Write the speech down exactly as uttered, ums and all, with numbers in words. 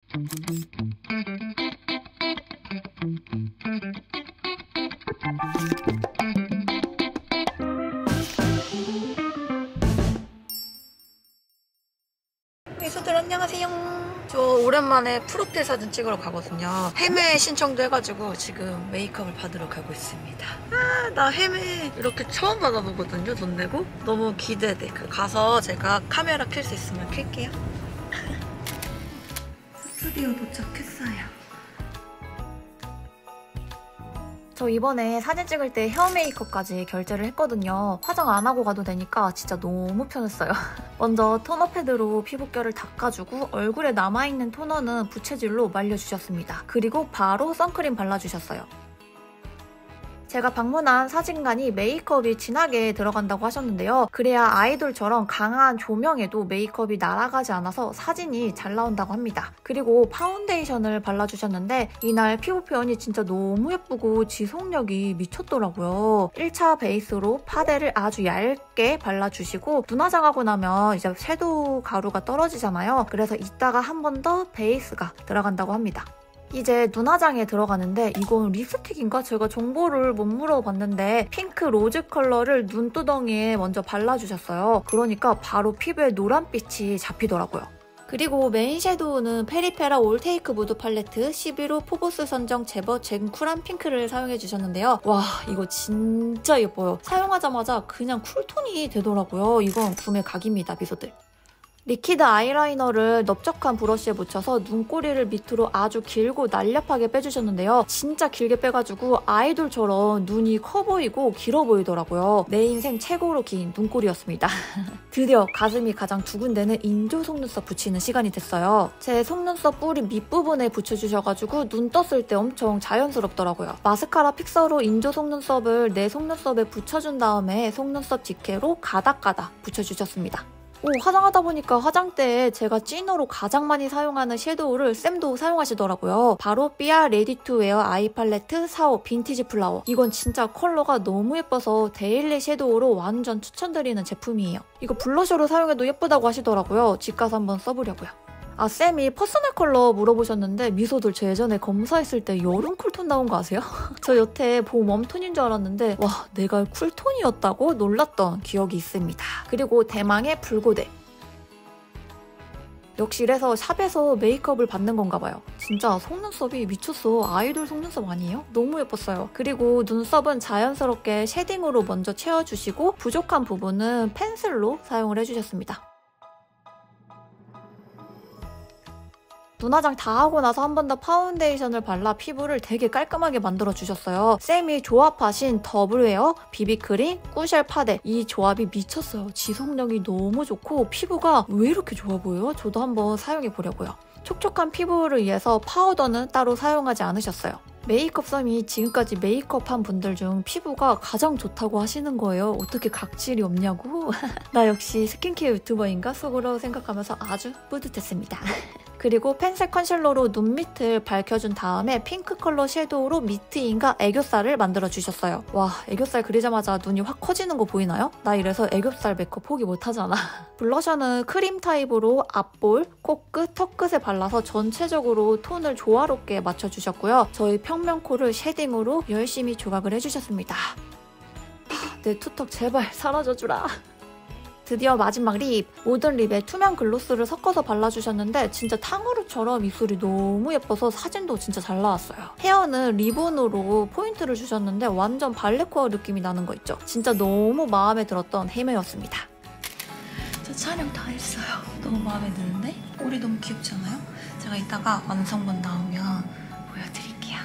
미소들 안녕하세요. 저 오랜만에 프로필 사진 찍으러 가거든요. 헤매 신청도 해가지고 지금 메이크업을 받으러 가고 있습니다. 아, 나 헤매 이렇게 처음 받아보거든요, 돈 내고. 너무 기대돼. 그 가서 제가 카메라 켤 수 있으면 켤게요. 스튜디오 도착했어요. 저 이번에 사진 찍을 때 헤어 메이크업까지 결제를 했거든요. 화장 안 하고 가도 되니까 진짜 너무 편했어요. 먼저 토너 패드로 피부결을 닦아주고 얼굴에 남아있는 토너는 부채질로 말려주셨습니다. 그리고 바로 선크림 발라주셨어요. 제가 방문한 사진관이 메이크업이 진하게 들어간다고 하셨는데요. 그래야 아이돌처럼 강한 조명에도 메이크업이 날아가지 않아서 사진이 잘 나온다고 합니다. 그리고 파운데이션을 발라주셨는데 이날 피부 표현이 진짜 너무 예쁘고 지속력이 미쳤더라고요. 일 차 베이스로 파데를 아주 얇게 발라주시고 눈 화장하고 나면 이제 섀도우 가루가 떨어지잖아요. 그래서 이따가 한 번 더 베이스가 들어간다고 합니다. 이제 눈화장에 들어가는데 이건 립스틱인가? 제가 정보를 못 물어봤는데 핑크 로즈 컬러를 눈두덩이에 먼저 발라주셨어요. 그러니까 바로 피부에 노란빛이 잡히더라고요. 그리고 메인 섀도우는 페리페라 올테이크 무드 팔레트 십일 호 포보스 선정 제버 젠 쿨한 핑크를 사용해주셨는데요. 와, 이거 진짜 예뻐요. 사용하자마자 그냥 쿨톤이 되더라고요. 이건 구매 각입니다, 미소들. 리퀴드 아이라이너를 넓적한 브러쉬에 묻혀서 눈꼬리를 밑으로 아주 길고 날렵하게 빼주셨는데요. 진짜 길게 빼가지고 아이돌처럼 눈이 커 보이고 길어 보이더라고요. 내 인생 최고로 긴 눈꼬리였습니다. 드디어 가슴이 가장 두근대는 인조 속눈썹 붙이는 시간이 됐어요. 제 속눈썹 뿌리 밑부분에 붙여주셔가지고 눈 떴을 때 엄청 자연스럽더라고요. 마스카라 픽서로 인조 속눈썹을 내 속눈썹에 붙여준 다음에 속눈썹 집게로 가닥가닥 붙여주셨습니다. 오, 화장하다 보니까 화장대에 제가 찐으로 가장 많이 사용하는 섀도우를 쌤도 사용하시더라고요. 바로 삐아 레디 투 웨어 아이 팔레트 사 호 빈티지 플라워. 이건 진짜 컬러가 너무 예뻐서 데일리 섀도우로 완전 추천드리는 제품이에요. 이거 블러셔로 사용해도 예쁘다고 하시더라고요. 집 가서 한번 써보려고요. 아, 쌤이 퍼스널 컬러 물어보셨는데 미소들 저 예전에 검사했을 때 여름 쿨톤 나온 거 아세요? 저 여태 봄 웜톤인 줄 알았는데 와, 내가 쿨톤이었다고 놀랐던 기억이 있습니다. 그리고 대망의 불고데. 역시 이래서 샵에서 메이크업을 받는 건가 봐요. 진짜 속눈썹이 미쳤어. 아이돌 속눈썹 아니에요? 너무 예뻤어요. 그리고 눈썹은 자연스럽게 쉐딩으로 먼저 채워주시고 부족한 부분은 펜슬로 사용을 해주셨습니다. 눈화장 다 하고 나서 한 번 더 파운데이션을 발라 피부를 되게 깔끔하게 만들어주셨어요. 쌤이 조합하신 더블웨어, 비비크림, 꾸쉘 파데 이 조합이 미쳤어요. 지속력이 너무 좋고 피부가 왜 이렇게 좋아 보여요? 저도 한번 사용해보려고요. 촉촉한 피부를 위해서 파우더는 따로 사용하지 않으셨어요. 메이크업 썸이 지금까지 메이크업한 분들 중 피부가 가장 좋다고 하시는 거예요. 어떻게 각질이 없냐고? 나 역시 스킨케어 유튜버인가? 속으로 생각하면서 아주 뿌듯했습니다. 그리고 펜슬 컨실러로 눈 밑을 밝혀준 다음에 핑크 컬러 섀도우로 미트인과 애교살을 만들어주셨어요. 와, 애교살 그리자마자 눈이 확 커지는 거 보이나요? 나 이래서 애교살 메이크업 포기 못하잖아. 블러셔는 크림 타입으로 앞볼, 코끝, 턱끝에 발라서 전체적으로 톤을 조화롭게 맞춰주셨고요. 저희 평면코를 쉐딩으로 열심히 조각을 해주셨습니다. 하, 내 투턱 제발 사라져주라. 드디어 마지막 립! 모든 립에 투명 글로스를 섞어서 발라주셨는데 진짜 탕후루처럼 입술이 너무 예뻐서 사진도 진짜 잘 나왔어요. 헤어는 리본으로 포인트를 주셨는데 완전 발레코어 느낌이 나는 거 있죠? 진짜 너무 마음에 들었던 헤매였습니다. 저 촬영 다 했어요. 너무 마음에 드는데? 꼬리 너무 귀엽지 않아요? 제가 이따가 완성본 나오면 보여드릴게요.